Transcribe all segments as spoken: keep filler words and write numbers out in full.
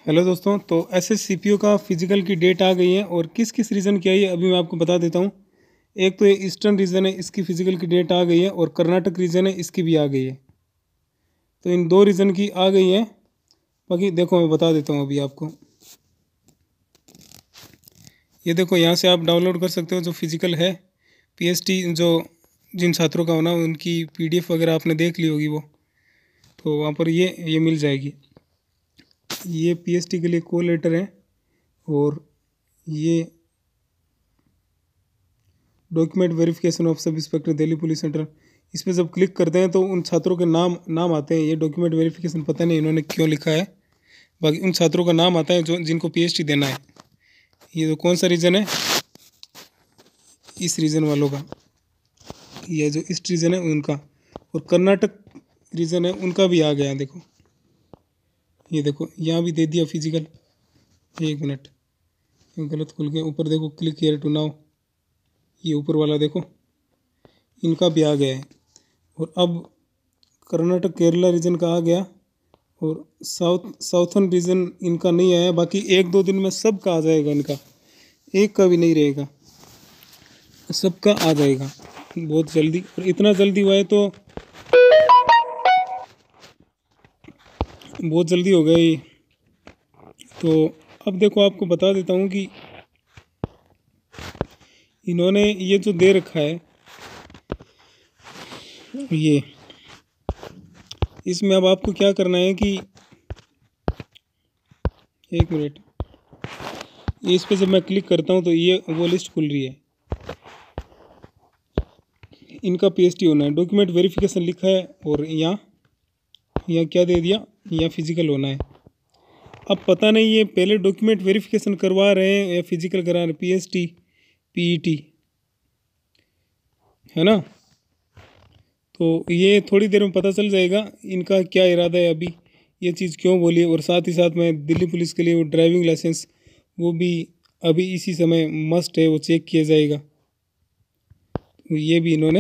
Hello दोस्तों, तो S S C P O का फिजिकल की डेट आ गई है और किस किस रीज़न की आई है अभी मैं आपको बता देता हूँ। एक तो ये ईस्टर्न रीजन है, इसकी फिजिकल की डेट आ गई है, और कर्नाटक रीजन है, इसकी भी आ गई है। तो इन दो रीजन की आ गई है। बाकी देखो मैं बता देता हूँ अभी आपको। ये देखो, यहाँ से आप डाउनलोड कर सकते हो जो फिजिकल है पी एस टी, जो जिन छात्रों का होना उनकी पी डी एफ वगैरह आपने देख ली होगी वो, तो वहाँ पर ये ये मिल जाएगी। ये पी एस टी के लिए कॉल लेटर है, और ये document verification of sub inspector Delhi police centre. इस पर जब क्लिक करते हैं तो उन छात्रों के नाम नाम आते हैं। ये डॉक्यूमेंट वेरिफिकेशन पता नहीं इन्होंने क्यों लिखा है, बाकी उन छात्रों का नाम आता है जो जिनको पी एच डी देना है। ये तो कौन सा रीजन है, इस रीजन वालों का, ये जो ईस्ट रीजन है उनका, और कर्नाटक रीजन है उनका भी आ गया। देखो ये देखो, यहाँ भी दे दिया फिजिकल। एक मिनट, गलत खुल के ऊपर देखो, क्लिक हियर टू नाउ, ये ऊपर वाला देखो, इनका भी आ गया है। और अब कर्नाटक केरला रीजन का आ गया, और साउथ साउथर्न रीजन इनका नहीं आया। बाकी एक दो दिन में सबका आ जाएगा, इनका एक का भी नहीं रहेगा, सबका आ जाएगा बहुत जल्दी। और इतना जल्दी हुआ है तो बहुत जल्दी हो गया ये। तो अब देखो, आपको बता देता हूँ कि इन्होंने ये जो दे रखा है, ये इसमें अब आपको क्या करना है कि एक मिनट, इस पे जब मैं क्लिक करता हूँ तो ये वो लिस्ट खुल रही है। इनका पी एस टी होना है, डॉक्यूमेंट वेरिफिकेशन लिखा है, और यहाँ यहाँ क्या दे दिया, यहाँ फिजिकल होना है। अब पता नहीं ये पहले डॉक्यूमेंट वेरिफिकेशन करवा रहे हैं या फिजिकल करा रहे हैं, P S T P E T है ना। तो ये थोड़ी देर में पता चल जाएगा इनका क्या इरादा है, अभी ये चीज़ क्यों बोली है। और साथ ही साथ में दिल्ली पुलिस के लिए वो ड्राइविंग लाइसेंस, वो भी अभी इसी समय मस्ट है, वो चेक किया जाएगा। तो ये भी इन्होंने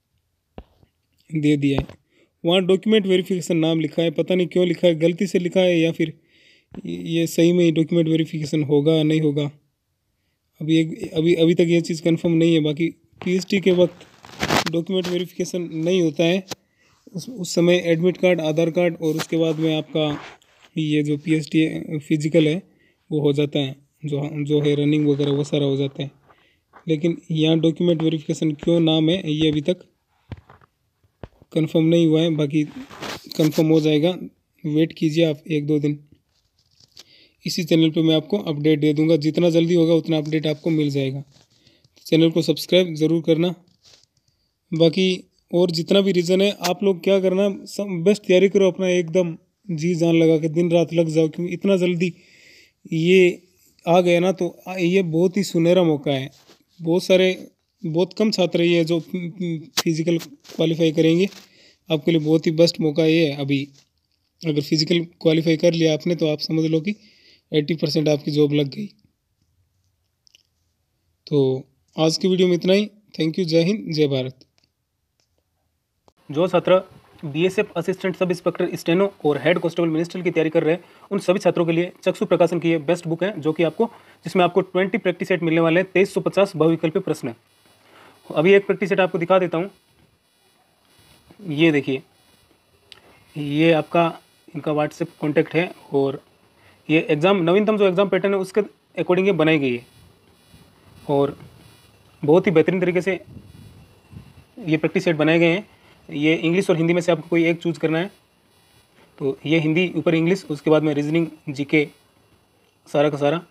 दे दिया है। वहाँ डॉक्यूमेंट वेरिफिकेशन नाम लिखा है, पता नहीं क्यों लिखा है, गलती से लिखा है या फिर ये सही में डॉक्यूमेंट वेरिफिकेशन होगा नहीं होगा, अभी एक अभी अभी तक ये चीज़ कंफर्म नहीं है। बाकी पी एच डी के वक्त डॉक्यूमेंट वेरिफिकेशन नहीं होता है, उस उस समय एडमिट कार्ड, आधार कार्ड, और उसके बाद में आपका ये जो पी एच डी फिजिकल है वो हो जाता है, जो जो है रनिंग वगैरह वो सारा हो जाता है। लेकिन यहाँ डॉक्यूमेंट वेरिफिकेशन क्यों नाम है ये अभी तक कंफर्म नहीं हुआ है, बाकी कंफर्म हो जाएगा। वेट कीजिए आप एक दो दिन, इसी चैनल पे मैं आपको अपडेट दे दूंगा। जितना जल्दी होगा उतना अपडेट आपको मिल जाएगा। चैनल को सब्सक्राइब ज़रूर करना। बाकी और जितना भी रीज़न है, आप लोग क्या करना, सब बेस्ट तैयारी करो अपना, एकदम जी जान लगा के दिन रात लग जाओ, क्योंकि इतना जल्दी ये आ गया ना, तो ये बहुत ही सुनहरा मौका है। बहुत सारे बहुत कम छात्र ये जो फिजिकल क्वालिफाई करेंगे, आपके लिए बहुत ही बेस्ट मौका ये है। अभी अगर फिजिकल क्वालिफाई कर लिया आपने तो आप समझ लो कि अस्सी परसेंट आपकी जॉब लग गई। तो आज की वीडियो में इतना ही। थैंक यू, जय हिंद, जय भारत। जो छात्र B S F assistant sub inspector steno और हेड कांस्टेबल मिनिस्ट्रियल की तैयारी कर रहे हैं, उन सभी छात्रों के लिए चक्षु प्रकाशन की ये बेस्ट बुक है, जो कि आपको जिसमें आपको बीस प्रैक्टिस सेट मिलने वाले हैं। तेईस सौ पचास बहुविकल्पीय प्रश्न है। अभी एक प्रैक्टिस सेट आपको दिखा देता हूँ। ये देखिए, ये आपका इनका व्हाट्सएप कॉन्टैक्ट है, और ये एग्ज़ाम नवीनतम जो एग्ज़ाम पैटर्न है उसके अकॉर्डिंग ये बनाई गई है, और बहुत ही बेहतरीन तरीके से ये प्रैक्टिस सेट बनाए गए हैं। ये इंग्लिश और हिंदी में से आपको कोई एक चूज़ करना है। तो ये हिंदी, ऊपर इंग्लिश, उसके बाद में रीजनिंग, जीके, सारा का सारा।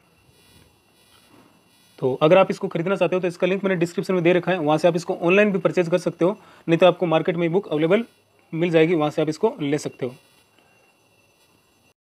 तो अगर आप इसको खरीदना चाहते हो तो इसका लिंक मैंने डिस्क्रिप्शन में दे रखा है, वहाँ से आप इसको ऑनलाइन भी परचेज कर सकते हो, नहीं तो आपको मार्केट में बुक अवेलेबल मिल जाएगी, वहाँ से आप इसको ले सकते हो।